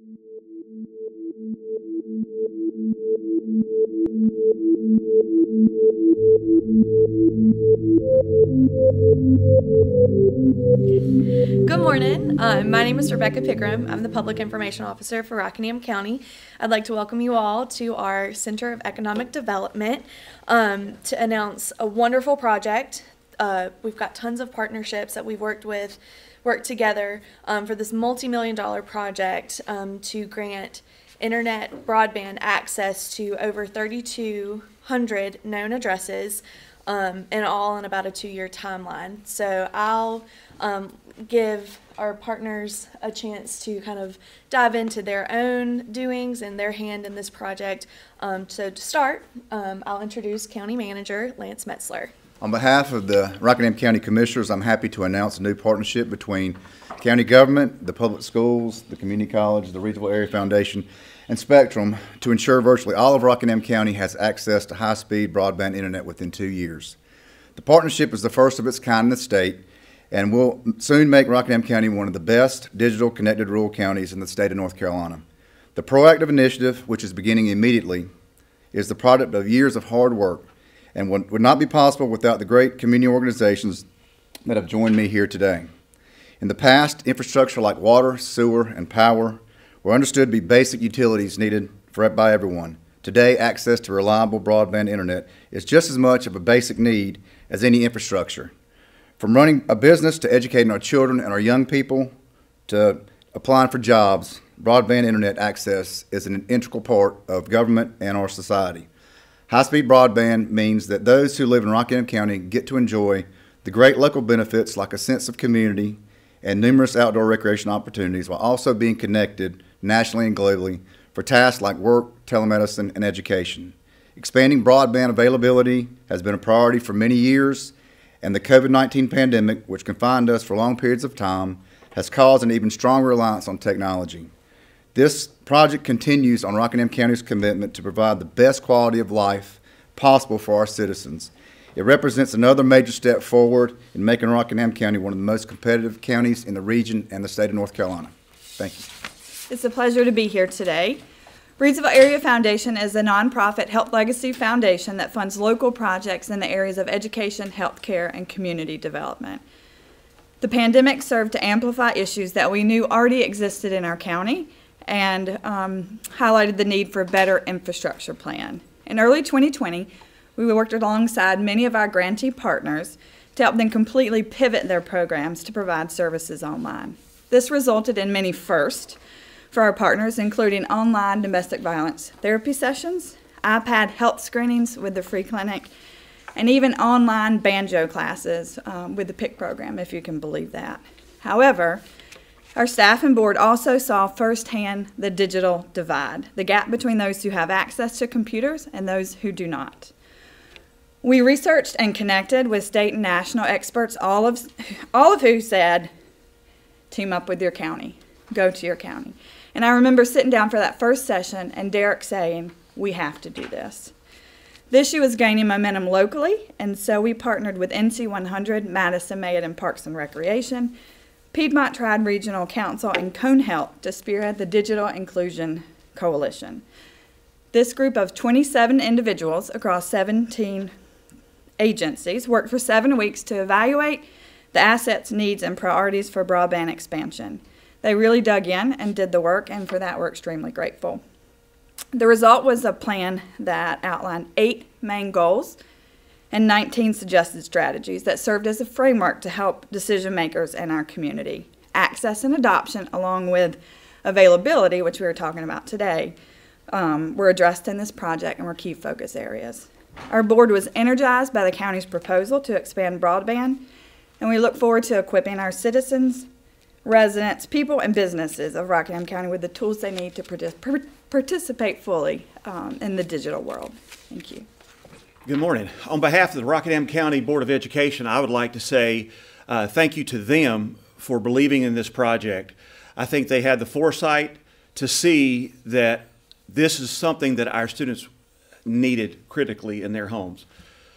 Good morning. My name is Rebecca Pickram. I'm the Public Information Officer for Rockingham County. I'd like to welcome you all to our Center of Economic Development to announce a wonderful project. We've got tons of partnerships that we've worked together for this multi-million-dollar project to grant internet broadband access to over 3,200 known addresses, and all in about a 2-year timeline. So I'll give our partners a chance to kind of dive into their own doings and their hand in this project. So to start, I'll introduce County Manager Lance Metzler. On behalf of the Rockingham County Commissioners, I'm happy to announce a new partnership between county government, the public schools, the community college, the Reidsville Area Foundation, and Spectrum to ensure virtually all of Rockingham County has access to high-speed broadband internet within 2 years. The partnership is the first of its kind in the state and will soon make Rockingham County one of the best digital connected rural counties in the state of North Carolina. The proactive initiative, which is beginning immediately, is the product of years of hard work and would not be possible without the great community organizations that have joined me here today. In the past, infrastructure like water, sewer, and power were understood to be basic utilities needed by everyone. Today, access to reliable broadband internet is just as much of a basic need as any infrastructure. From running a business to educating our children and our young people to applying for jobs, broadband internet access is an integral part of government and our society. High-speed broadband means that those who live in Rockingham County get to enjoy the great local benefits like a sense of community and numerous outdoor recreation opportunities while also being connected nationally and globally for tasks like work, telemedicine, and education. Expanding broadband availability has been a priority for many years, and the COVID-19 pandemic, which confined us for long periods of time, has caused an even stronger reliance on technology. This project continues on Rockingham County's commitment to provide the best quality of life possible for our citizens. It represents another major step forward in making Rockingham County one of the most competitive counties in the region and the state of North Carolina. Thank you. It's a pleasure to be here today. Reidsville Area Foundation is a nonprofit health legacy foundation that funds local projects in the areas of education, healthcare, and community development. The pandemic served to amplify issues that we knew already existed in our county and highlighted the need for a better infrastructure plan. In early 2020, we worked alongside many of our grantee partners to help them completely pivot their programs to provide services online. This resulted in many firsts for our partners, including online domestic violence therapy sessions, iPad health screenings with the free clinic, and even online banjo classes with the PIC program, if you can believe that. However, our staff and board also saw firsthand the digital divide, the gap between those who have access to computers and those who do not. We researched and connected with state and national experts, all of who said, team up with your county, go to your county. And I remember sitting down for that first session and Derek saying, we have to do this. The issue was gaining momentum locally, and so we partnered with NC 100, Madison Mayett and Parks and Recreation, Piedmont Tri-Regional Council, and Cone Health to spearhead the Digital Inclusion Coalition. This group of 27 individuals across 17 agencies worked for 7 weeks to evaluate the assets, needs, and priorities for broadband expansion. They really dug in and did the work, and for that we're extremely grateful. The result was a plan that outlined 8 main goals and 19 suggested strategies that served as a framework to help decision makers in our community. Access and adoption, along with availability, which we were talking about today, were addressed in this project and were key focus areas. Our board was energized by the county's proposal to expand broadband, and we look forward to equipping our citizens, residents, people, and businesses of Rockingham County with the tools they need to participate fully in the digital world. Thank you. Good morning. On behalf of the Rockingham County Board of Education, I would like to say thank you to them for believing in this project. I think they had the foresight to see that this is something that our students needed critically in their homes.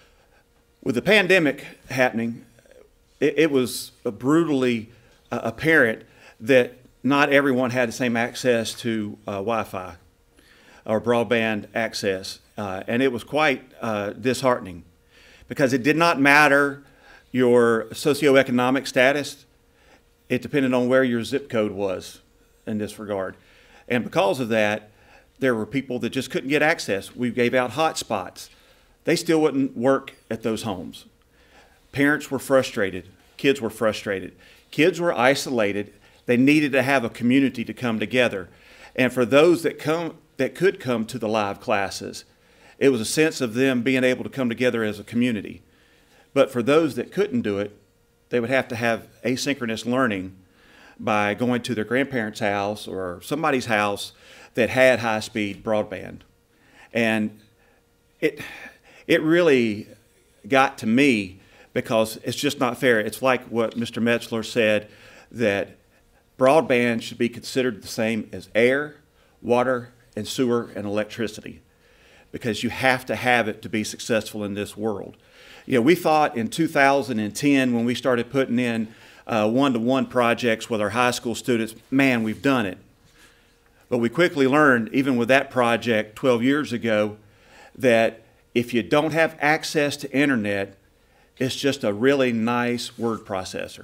With the pandemic happening, it was brutally apparent that not everyone had the same access to Wi-Fi or broadband access, and it was quite disheartening, because it did not matter your socioeconomic status. It depended on where your zip code was in this regard. And because of that, there were people that just couldn't get access. We gave out hotspots. They still wouldn't work at those homes. Parents were frustrated. Kids were frustrated. Kids were isolated. They needed to have a community to come together. And for those that could come to the live classes, it was a sense of them being able to come together as a community. But for those that couldn't do it, they would have to have asynchronous learning by going to their grandparents' house or somebody's house that had high-speed broadband. And it really got to me, because it's just not fair. It's like what Mr. Metzler said, that broadband should be considered the same as air, water, and sewer and electricity, because you have to have it to be successful in this world. You know, we thought in 2010, when we started putting in one-to-one projects with our high school students, man, we've done it. But we quickly learned, even with that project 12 years ago, that if you don't have access to internet, it's just a really nice word processor.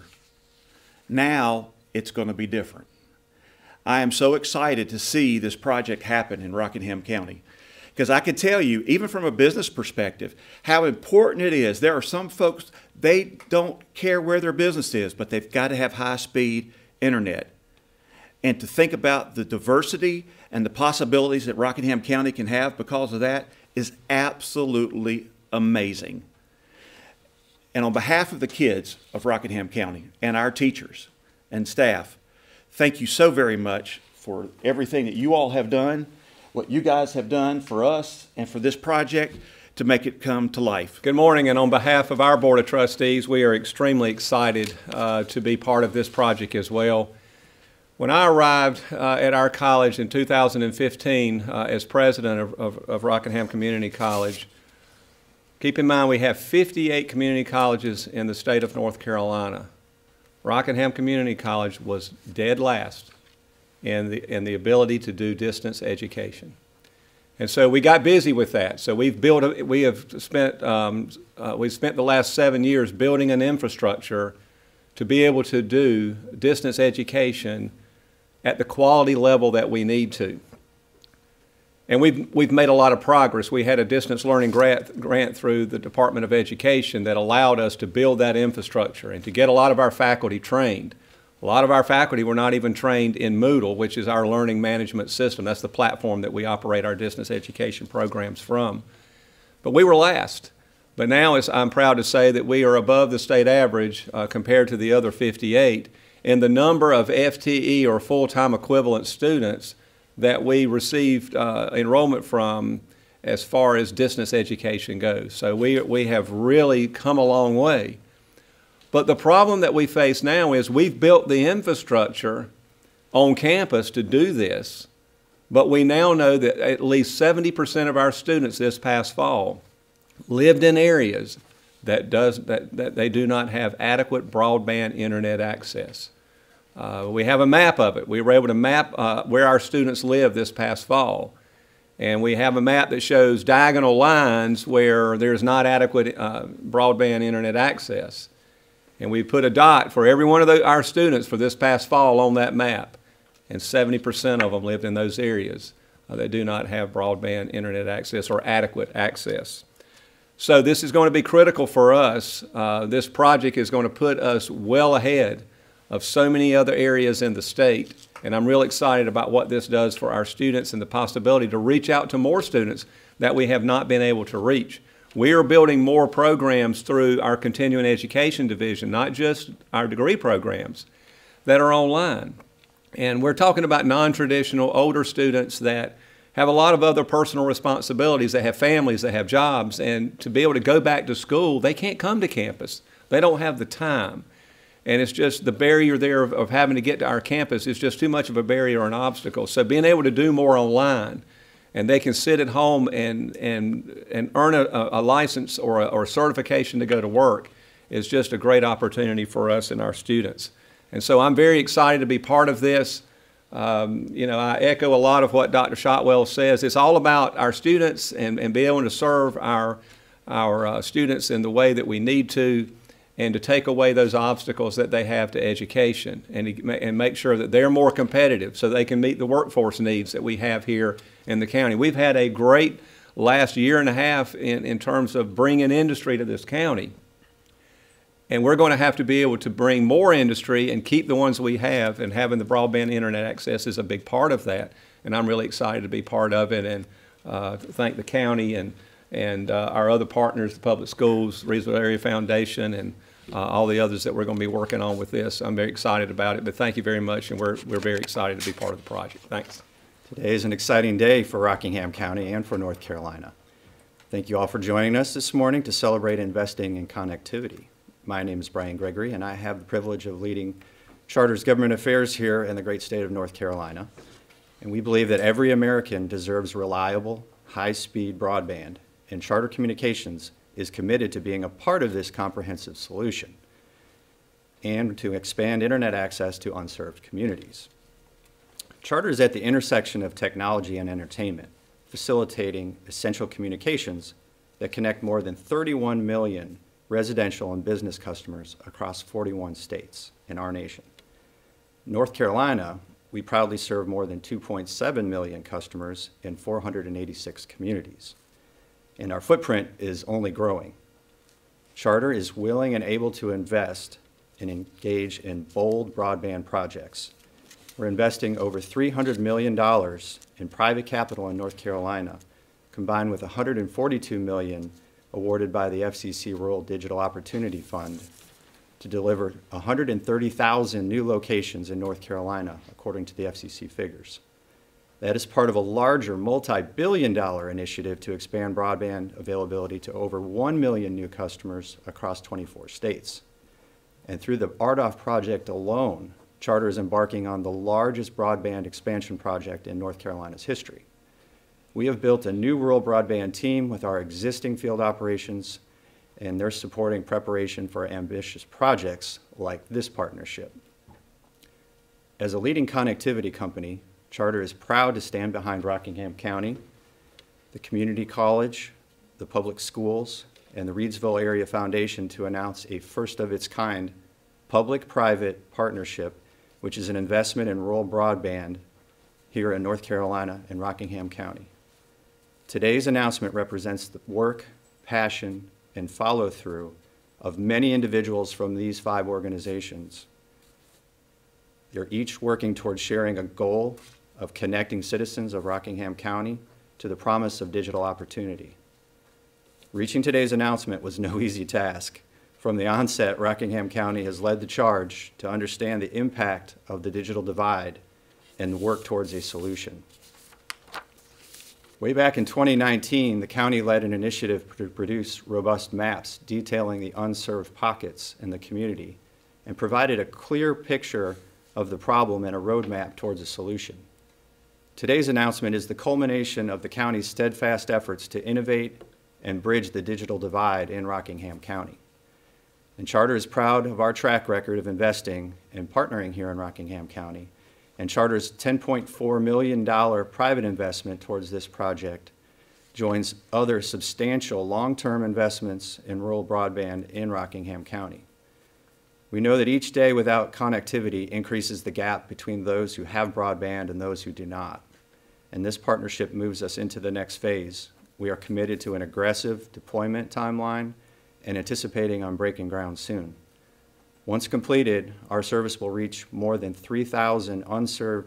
Now it's going to be different. I am so excited to see this project happen in Rockingham County, because I can tell you, even from a business perspective, how important it is. There are some folks, they don't care where their business is, but they've got to have high-speed internet. And to think about the diversity and the possibilities that Rockingham County can have because of that is absolutely amazing. And on behalf of the kids of Rockingham County and our teachers and staff, thank you so very much for everything that you all have done, what you guys have done for us and for this project to make it come to life. Good morning, and on behalf of our Board of Trustees, we are extremely excited to be part of this project as well. When I arrived at our college in 2015 as president of Rockingham Community College, keep in mind we have 58 community colleges in the state of North Carolina. Rockingham Community College was dead last in the ability to do distance education. And so we got busy with that. So we've spent the last 7 years building an infrastructure to be able to do distance education at the quality level that we need to. And we've made a lot of progress. We had a distance learning grant through the Department of Education that allowed us to build that infrastructure and to get a lot of our faculty trained. A lot of our faculty were not even trained in Moodle, which is our learning management system. That's the platform that we operate our distance education programs from. But we were last. But now I'm proud to say that we are above the state average compared to the other 58 in the number of FTE or full-time equivalent students that we received enrollment from as far as distance education goes. So we have really come a long way. But the problem that we face now is we've built the infrastructure on campus to do this, but we now know that at least 70% of our students this past fall lived in areas that they do not have adequate broadband internet access. We have a map of it. We were able to map where our students live this past fall. And we have a map that shows diagonal lines where there's not adequate broadband internet access. And we put a dot for every one of our students for this past fall on that map. And 70% of them lived in those areas that do not have broadband internet access or adequate access. So this is going to be critical for us. This project is going to put us well ahead of so many other areas in the state. And I'm real excited about what this does for our students and the possibility to reach out to more students that we have not been able to reach. We are building more programs through our continuing education division, not just our degree programs that are online. And we're talking about non-traditional older students that have a lot of other personal responsibilities. They have families, they have jobs, and to be able to go back to school, they can't come to campus. They don't have the time. And it's just the barrier there of having to get to our campus is just too much of a barrier or an obstacle. So being able to do more online, and they can sit at home and earn a license or a certification to go to work is just a great opportunity for us and our students. And so I'm very excited to be part of this. I echo a lot of what Dr. Shotwell says. It's all about our students and being able to serve our students in the way that we need to, and to take away those obstacles that they have to education, and make sure that they're more competitive so they can meet the workforce needs that we have here in the county. We've had a great last year and a half in terms of bringing industry to this county. And we're going to have to be able to bring more industry and keep the ones we have, and having the broadband internet access is a big part of that. And I'm really excited to be part of it, and thank the county and our other partners, the public schools, Reidsville Area Foundation, and all the others that we're going to be working on with this. I'm very excited about it, but thank you very much, and we're very excited to be part of the project. Thanks. Today is an exciting day for Rockingham County and for North Carolina. Thank you all for joining us this morning to celebrate investing in connectivity. My name is Brian Gregory, and I have the privilege of leading Charter's government affairs here in the great state of North Carolina. And we believe that every American deserves reliable, high-speed broadband, and Charter Communications is committed to being a part of this comprehensive solution and to expand internet access to unserved communities. Charter is at the intersection of technology and entertainment, facilitating essential communications that connect more than 31 million residential and business customers across 41 states in our nation. North Carolina, we proudly serve more than 2.7 million customers in 486 communities, and our footprint is only growing. Charter is willing and able to invest and engage in bold broadband projects. We're investing over $300 million in private capital in North Carolina, combined with $142 million awarded by the FCC Rural Digital Opportunity Fund to deliver 130,000 new locations in North Carolina, according to the FCC figures. That is part of a larger multi-billion-dollar initiative to expand broadband availability to over 1 million new customers across 24 states. And through the RDOF project alone, Charter is embarking on the largest broadband expansion project in North Carolina's history. We have built a new rural broadband team with our existing field operations, and they're supporting preparation for ambitious projects like this partnership. As a leading connectivity company, Charter is proud to stand behind Rockingham County, the community college, the public schools, and the Reidsville Area Foundation to announce a first-of-its-kind public-private partnership, which is an investment in rural broadband here in North Carolina and Rockingham County. Today's announcement represents the work, passion, and follow-through of many individuals from these 5 organizations. They're each working towards sharing a goal of connecting citizens of Rockingham County to the promise of digital opportunity. Reaching today's announcement was no easy task. From the onset, Rockingham County has led the charge to understand the impact of the digital divide and work towards a solution. Way back in 2019, the county led an initiative to produce robust maps detailing the unserved pockets in the community and provided a clear picture of the problem and a roadmap towards a solution. Today's announcement is the culmination of the county's steadfast efforts to innovate and bridge the digital divide in Rockingham County. And Charter is proud of our track record of investing and partnering here in Rockingham County. And Charter's $10.4 million private investment towards this project joins other substantial long-term investments in rural broadband in Rockingham County. We know that each day without connectivity increases the gap between those who have broadband and those who do not. And this partnership moves us into the next phase. We are committed to an aggressive deployment timeline and anticipating on breaking ground soon. Once completed, our service will reach more than 3,000 unserved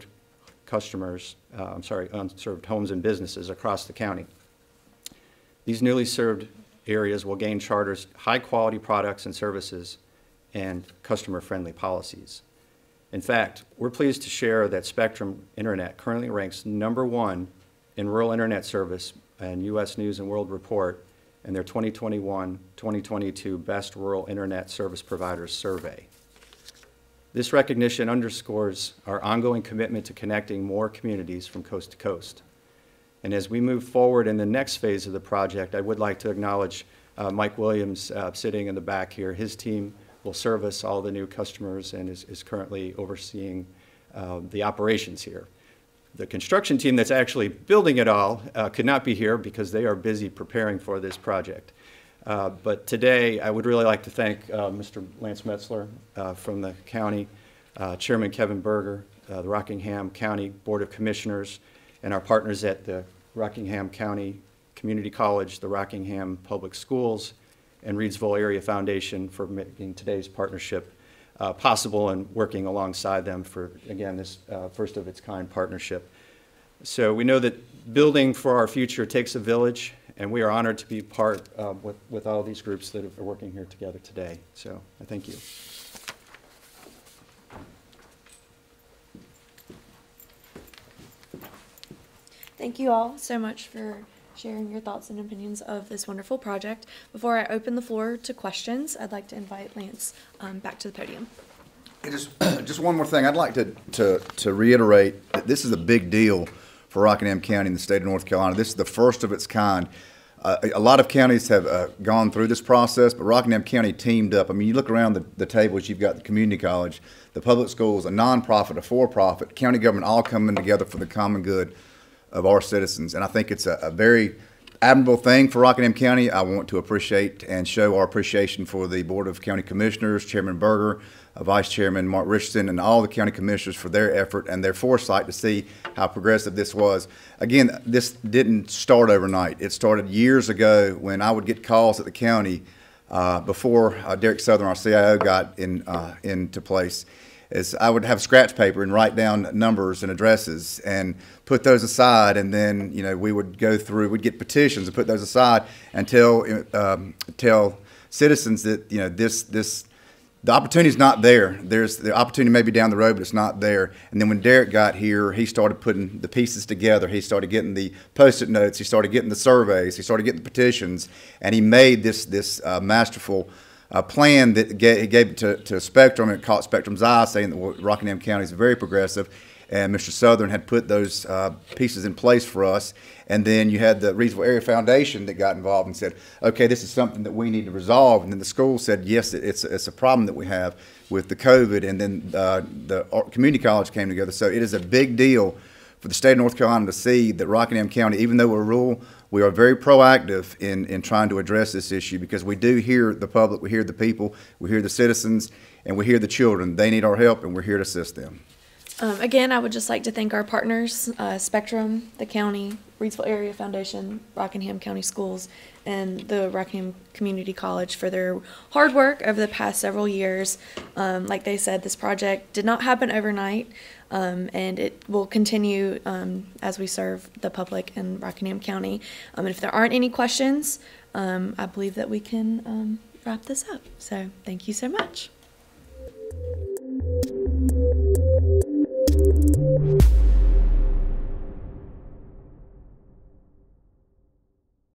unserved homes and businesses across the county. These newly served areas will gain Charter's high-quality products and services and customer-friendly policies. In fact, we're pleased to share that Spectrum Internet currently ranks #1 in rural internet service in U.S. News and World Report in their 2021-2022 Best Rural Internet Service Providers Survey. This recognition underscores our ongoing commitment to connecting more communities from coast to coast. And as we move forward in the next phase of the project, I would like to acknowledge Mike Williams sitting in the back here. His team will service all the new customers and is currently overseeing the operations here. The construction team that's actually building it all could not be here because they are busy preparing for this project. But today, I would really like to thank Mr. Lance Metzler from the county, Chairman Kevin Berger, the Rockingham County Board of Commissioners, and our partners at the Rockingham County Community College, the Rockingham Public Schools, and Reidsville Area Foundation for making today's partnership possible and working alongside them for, again, this first of its kind partnership. So we know that building for our future takes a village, and we are honored to be part with all these groups that are working here together today. So I thank you. Thank you all so much for sharing your thoughts and opinions of this wonderful project. Before I open the floor to questions, I'd like to invite Lance back to the podium. Hey, just one more thing. I'd like to reiterate that this is a big deal for Rockingham County in the state of North Carolina. This is the first of its kind. A lot of counties have gone through this process, but Rockingham County teamed up. I mean, you look around the tables, you've got the community college, the public schools, a nonprofit, a for-profit, county government all coming together for the common good of our citizens. And I think it's a very admirable thing for Rockingham County. I want to appreciate and show our appreciation for the Board of County Commissioners, Chairman Berger, Vice Chairman Mark Richardson, and all the county commissioners for their effort and their foresight to see how progressive this was. Again, this didn't start overnight. It started years ago when I would get calls at the county before Derek Southern, our CIO, got into place. Is I would have scratch paper and write down numbers and addresses and put those aside, and then we would go through, we'd get petitions and put those aside and tell citizens that the opportunity is not there. There's the opportunity maybe down the road, but it's not there. And then when Derek got here, he started putting the pieces together. He started getting the Post-it notes. He started getting the surveys. He started getting the petitions, and he made this masterful plan that he gave it to Spectrum, and it caught Spectrum's eye, saying that Rockingham County is very progressive. And Mr. Southern had put those pieces in place for us. And then you had the Reidsville Area Foundation that got involved and said, okay, this is something that we need to resolve. And then the school said, yes, it's a problem that we have with the COVID. And then the community college came together. So it is a big deal for the state of North Carolina to see that Rockingham County, even though we're rural, we are very proactive in trying to address this issue, because we do hear the public, we hear the people, we hear the citizens, and we hear the children. They need our help, and we're here to assist them. Again, I would just like to thank our partners, Spectrum, the county, Reidsville Area Foundation, Rockingham County Schools, and the Rockingham Community College for their hard work over the past several years. Like they said, this project did not happen overnight, and it will continue as we serve the public in Rockingham County. And if there aren't any questions, I believe that we can wrap this up. So thank you so much.